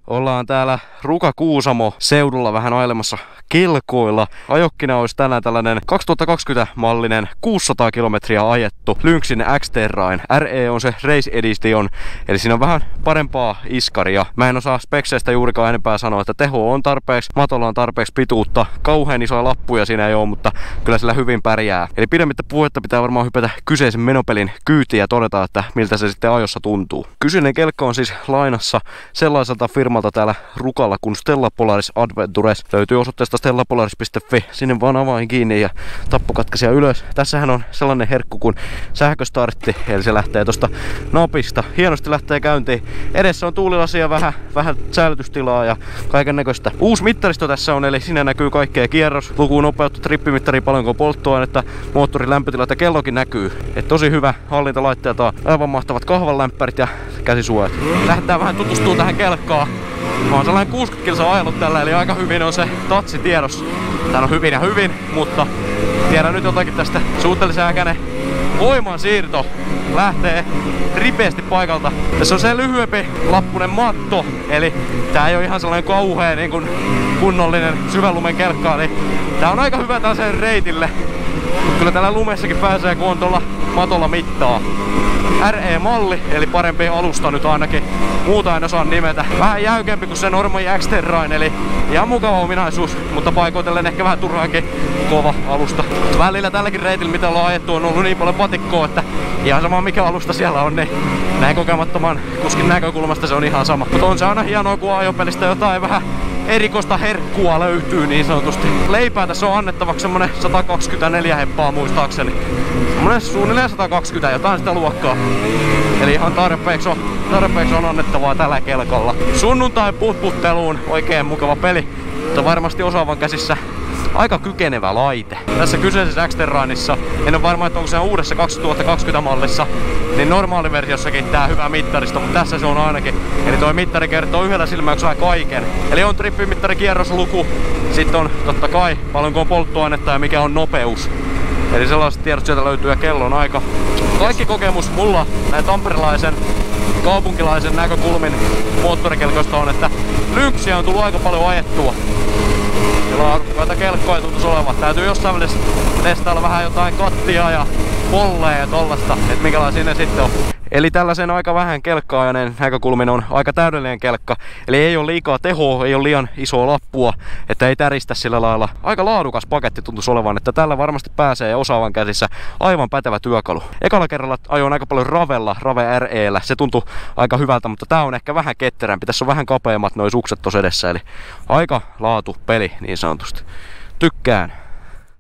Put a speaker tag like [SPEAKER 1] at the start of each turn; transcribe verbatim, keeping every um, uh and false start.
[SPEAKER 1] Ollaan täällä Ruka-Kuusamo seudulla vähän ailemassa kelkoilla. Ajokkina olisi tänään tällainen kaksituhattakaksikymmentä mallinen kuusisataa kilometriä ajettu Lynxin X-Terrain. R E on se Race Edition, eli siinä on vähän parempaa iskaria. Mä en osaa spekseistä juurikaan enempää sanoa, että teho on tarpeeksi, matolla on tarpeeksi pituutta. Kauhean isoja lappuja siinä ei ole, mutta kyllä sillä hyvin pärjää. Eli pidemmittä puhetta pitää varmaan hypätä kyseisen menopelin kyytiin ja todeta, että miltä se sitten ajossa tuntuu. Kyseinen kelkka on siis lainassa sellaiselta firmalta täällä Rukalla kuin Stella Polaris Adventures. Löytyy osoitteesta stella polaris piste fi. Sinne vaan avain kiinni ja tappokatkaisija ylös. Tässähän on sellainen herkku kuin sähköstartti, eli se lähtee tosta napista. Hienosti lähtee käyntiin. Edessä on tuulilasia, vähän, vähän säilytystilaa ja kaiken näköistä. Uusi mittaristo tässä on, eli siinä näkyy kaikkea kierros, luku, nopeutta, trippimittari, paljonko polttoainetta, moottorin lämpötilat ja kellokin näkyy. Et tosi hyvä hallintalaitteelta, aivan mahtavat kahvanlämpärit ja käsisuojat. Lähdetään vähän tutustumaan tähän kelkkaan. Mä oon sellainen kuusikymmentä kilsaa ajellut tällä, eli aika hyvin on se tatsi tiedossa. Tää on hyvin ja hyvin, mutta tiedän nyt jotakin tästä. Suhteellisen äkäinen voimansiirto lähtee ripeästi paikalta. Tässä on se lyhyempi lappunen matto, eli tää ei ole ihan sellainen kauhea niin kuin kunnollinen syvänlumen kelkka, eli tää on aika hyvä tällaiseen reitille. Mut kyllä täällä lumessakin pääsee, kun on tuolla matolla mittaa. R E-malli, eli parempi alusta nyt ainakin. Muuta en osaa nimetä. Vähän jäykempi kuin se normaali X-Terrain, eli ihan mukava ominaisuus, mutta paikoitellen ehkä vähän turhaankin kova alusta. Välillä tälläkin reitillä, mitä ollaan ajettu, on ollut niin paljon patikkoa, että ihan sama mikä alusta siellä on, niin näin kokemattoman kuskin näkökulmasta se on ihan sama. Mutta on se aina hienoa, kun ajopelistä jotain vähän erikoista herkkua löytyy niin sanotusti. Leipää tässä on annettavaksi semmonen sata kaksikymmentäneljä heppaa muistaakseni. Semmonen suunnilleen sata kaksikymmentä, jotain sitä luokkaa. Eli ihan tarpeeksi on, tarpeeksi on annettavaa tällä kelkalla. Sunnuntai putputteluun oikein mukava peli, mutta varmasti osaavan käsissä aika kykenevä laite. Tässä kyseisessä X-Terrainissa, en ole varma, että onko se uudessa kaksituhattakaksikymmentä mallissa, niin normaaliversiossakin tää hyvä mittaristo, mutta tässä se on ainakin. Eli toi mittari kertoo yhdellä silmäyksellä kaiken. Eli on trippimittari, kierrosluku, sitten on totta kai paljonko on polttoainetta ja mikä on nopeus. Eli sellaiset tiedot sieltä löytyy ja kellon aika. Kaikki kokemus mulla näin tamperelaisen kaupunkilaisen näkökulmin moottorikelkoista on, että Lynxiä on tullut aika paljon ajettua. Ja laadukkaita kelkkoja tuntuisi olevan. Täytyy jossain välissä testailla vähän jotain kattia ja polleja ja tollasta, että minkälaisia ne sitten on. Eli tällaisen aika vähän kelkkaajainen näkökulmin on aika täydellinen kelkka. Eli ei ole liikaa tehoa, ei ole liian isoa lappua, että ei täristä sillä lailla. Aika laadukas paketti tuntuisi olevan, että tällä varmasti pääsee osaavan käsissä aivan pätevä työkalu. Ekalla kerralla ajoin aika paljon Ravella, Rave R E:llä. Se tuntui aika hyvältä, mutta tää on ehkä vähän ketterämpi. Tässä on vähän kapeammat noi sukset tossa edessä, eli aika laatu peli niin sanotusti. Tykkään.